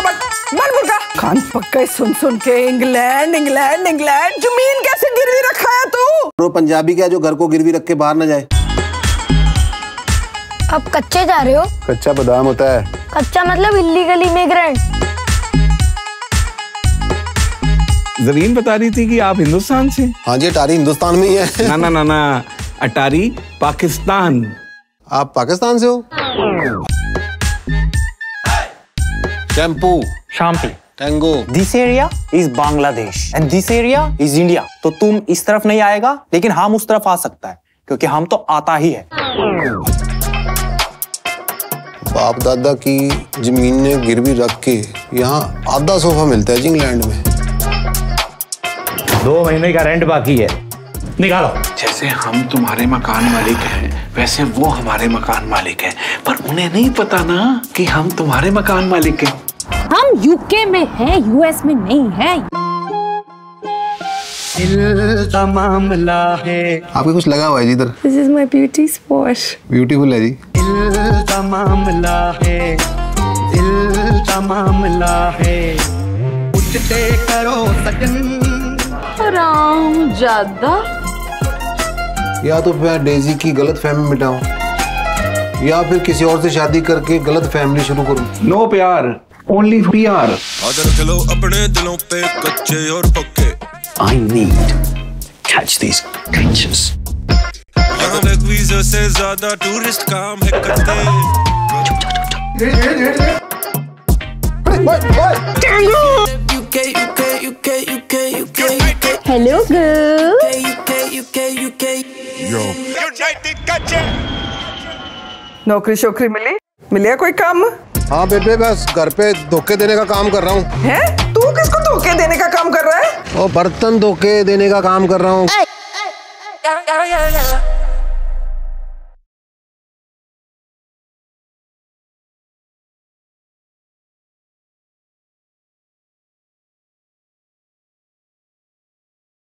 मत मुर्गा। कान पक्का सुन के इंग्लैंड इंग्लैंड इंग्लैंड। जमीन कैसे गिरवी रखा है तू? तो पंजाबी क्या जो घर को गिरवी रख के बाहर न जाए। अब कच्चे जा रहे हो? कच्चा बादाम होता है। कच्चा मतलब इल्लीगल इमिग्रेंट। जरीन बता रही थी कि आप हिंदुस्तान से। हाँ जी, अटारी हिंदुस्तान में ही है। ना अटारी पाकिस्तान। आप पाकिस्तान से हो? शैम्पू, शाम्पी, tango. This area is Bangladesh and this area is India. तो तुम इस तरफ नहीं आएगा, लेकिन हम उस तरफ आ सकता है, क्योंकि हम तो आता ही है। बाप दादा की जमीन ने गिरवी रख के यहाँ आधा सोफा मिलता है जी इंग्लैंड में। 2 महीने का रेंट बाकी है, निकालो। जैसे हम तुम्हारे मकान मालिक हैं, वैसे वो हमारे मकान मालिक हैं, पर उन्हें नहीं पता ना कि हम तुम्हारे मकान मालिक हैं। हम यूके में हैं, यूएस में नहीं हैं। दिल का मामला है। आपको कुछ लगा हुआ है जी इधर? This is my beauty spot. Beautiful है जी। दिल का मामला है, दिल का मामला है। उठते करो सजन। आराम ज्यादा। या तो मैं डेजी की गलत फहमी मिटाऊं, या फिर किसी और से शादी करके गलत फैमिली शुरू करूं। नो प्यार, ओनली प्यार। आदर चलो अपने दिलों पे कच्चे और पक्के। I need catch these creatures. यहाँ तक वीज़ा से ज्यादा टूरिस्ट काम है करते। Hello girl. नौकरी शोकरी मिली? मिलिया कोई काम? हाँ बेबे, बस घर पे धोखे देने का काम कर रहा हूँ। हैं? तू किसको धोखे देने का काम कर रहा है? और बर्तन धोखे देने का काम कर रहा हूँ।